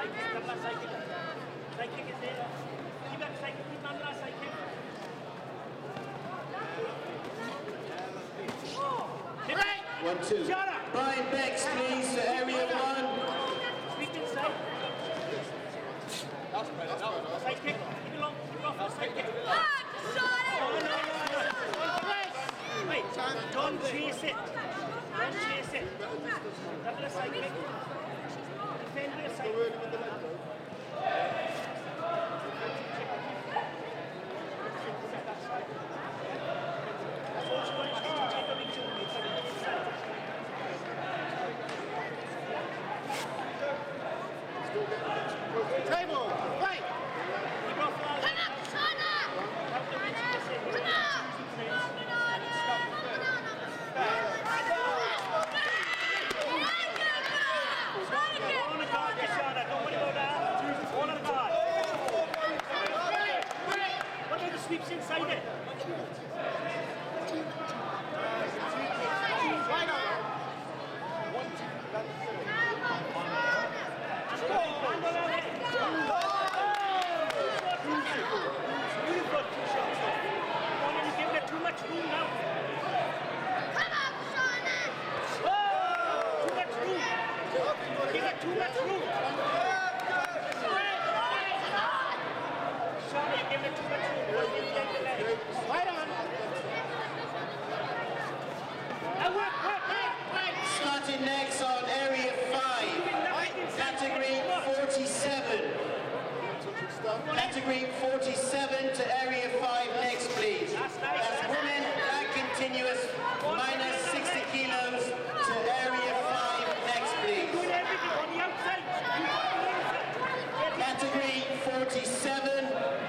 1, 2. Brian Becks, please, to area 1. Sweep inside. That's better. Side kick. Keep it long. Keep it off. Side kick. Wait, don't chase it. Don't chase it. Double a side kick. Defend with a side kick. Table, fight! Sweeps inside it. Too much room now. Come on, Shauna! Too much room. Give it too much room. Shauna, you give it too much room. Right on. Starting next on area 5, category 47. Category 47 to area 5 next, please. That's women and continuous minus 60 kilos to area 5 next, please. Category 47.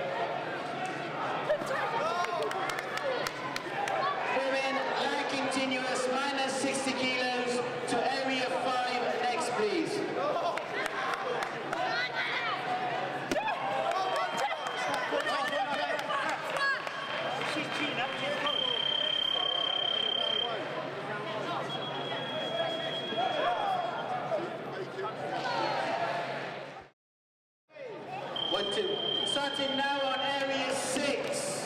Women and continuous minus 60 kilos to area 5 next, please. She's cheating up. She's going. 1, 2. Starting now on area 6.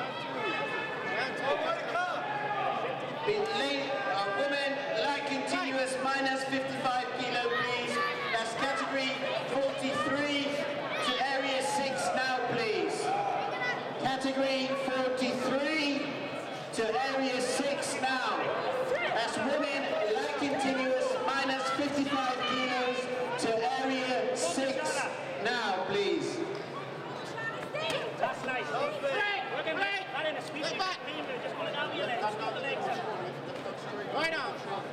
Women light continuous minus 55 kilo, please. That's category 43 to area 6 now, please. Category 43 to area 6 now. That's women light continuous minus 55 kilos to area 6 now, please. That's nice. That in a sweep. Just pull it down with your legs. Just put the legs up. Right on.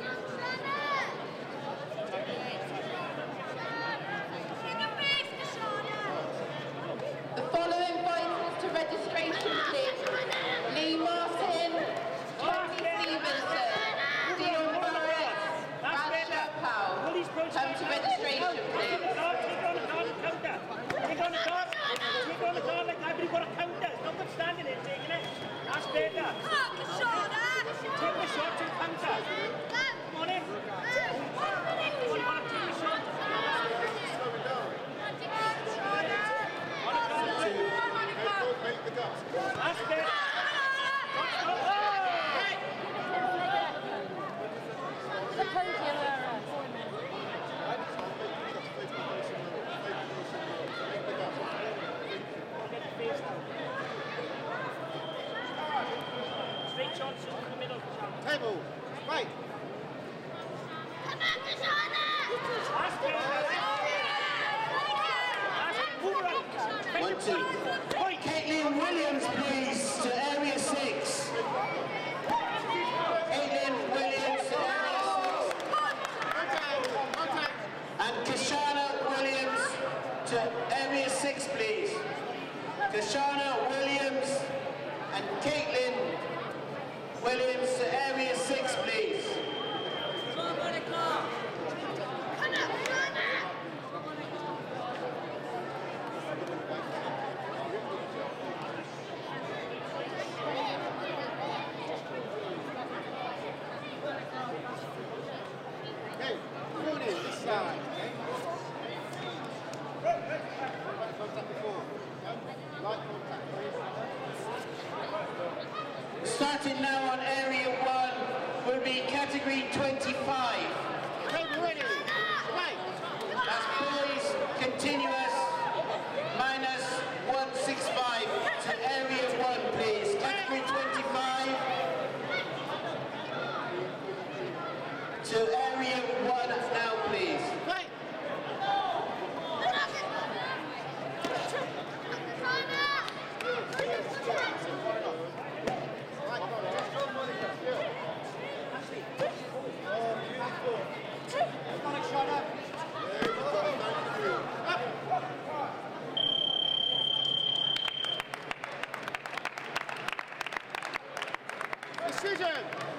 The following finalists to registration, please. Lee Martin, Tony Stevenson, Dion Barrett, Rashad Powell. Come to registration, please. Take on the card and counter. Take on the card. Take on the card like that, but you've got a counter. It's not good standing there taking it. That's better. Take the shot and counter. Come on in. Come on, you want to take the shot. That's better. Straight shots just in the middle. Table, fight! That's better. 1, 2. Caitlin Williams, please, to area 6. Caitlin Williams to area 6. And Kashana Williams to area 6, please. Kashana Williams and Caitlin Williams to area 6, please. Okay, 40 this side. Okay. starting now on area 1 will be category 25. Table ready. Fight. That's boys continuous minus 165 to area 1, please. Category 25 to area 1 now, please. Fight. Decision.